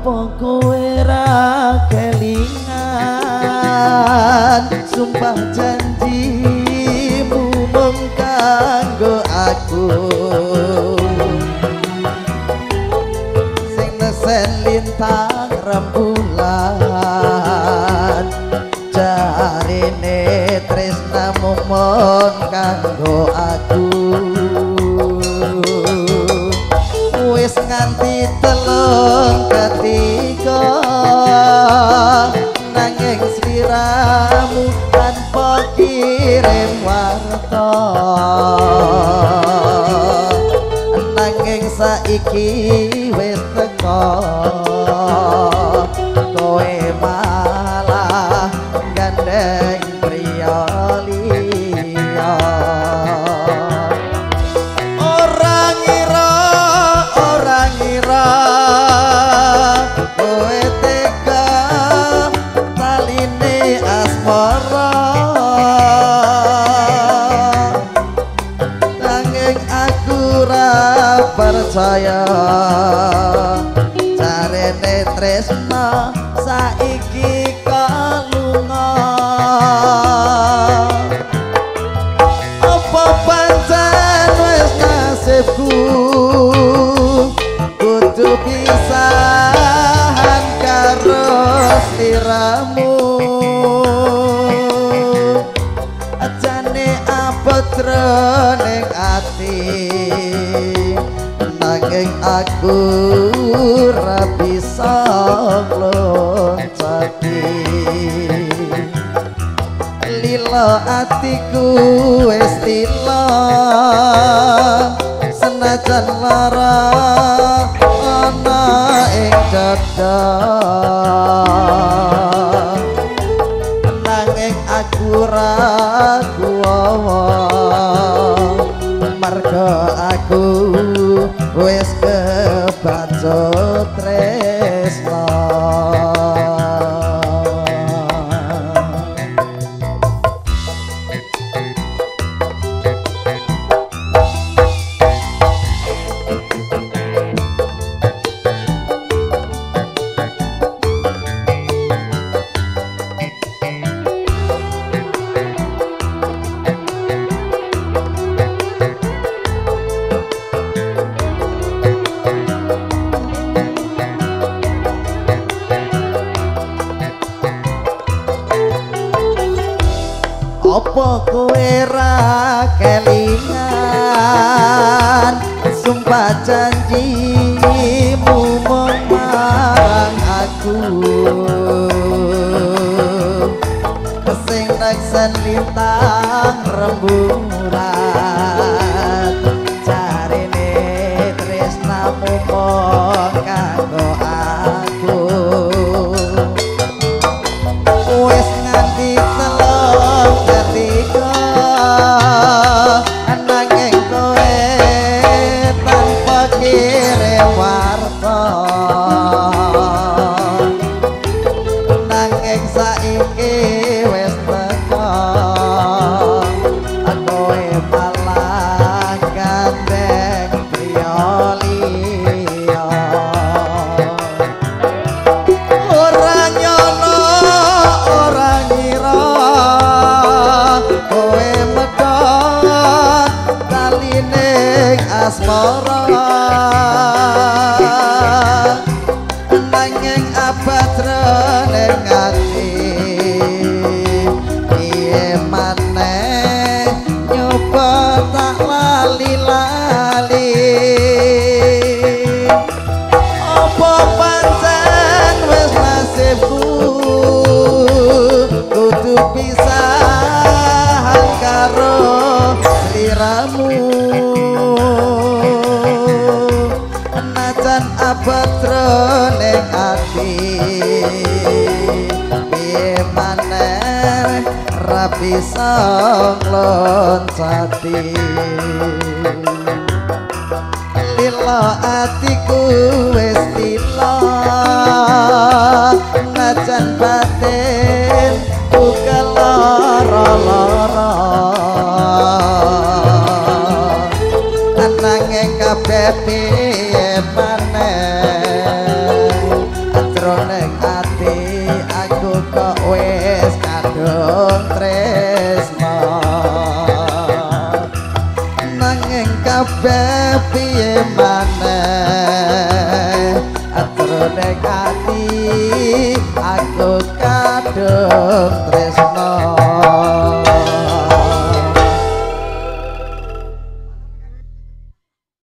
Apa kowe ra kelingan sumpah janjimu mung kanggo aku sing nesen lintang rembulan jarine tresnamu mung kanggo aku wis nganti telung ketiga nanging sliramu tanpa kirim warta nanging saiki wis teko kowe malah gandeng priya liya kowe tega taline asmara nanging aku ra percaya jarene tresna saiki kalunga apa pancen wis nasibku kudu pisahan karo sliramu ajane abot ning ati nanging aku ra bisa ngloncati lila atiku wis lila senajan lara ana ing dada nanging aku ra kuwawa marga aku wis kebacut tresna apa kowe ra kelingan sumpah janjimu mung marang aku sing neksen lintang rembulan jarine tresnamu mung kanggo aku wis nganti telung ketiga nanging kowe tanpa kirim warta nanging saiki wis teko kowe malah gandeng priya liya ora nyono ora ngira kowe medhot taline asmara nanging abad ning ati piye maneh nyoba tak lali-lali apa pancen wis nasibku kudu pisahan karo sliramu najan abad ning ati piye maneh ra bisa ngloncati lila atiku wis lila najan batin buka lara-lara nanging kabeh piye maneh piye maneh aturne ati aku kadung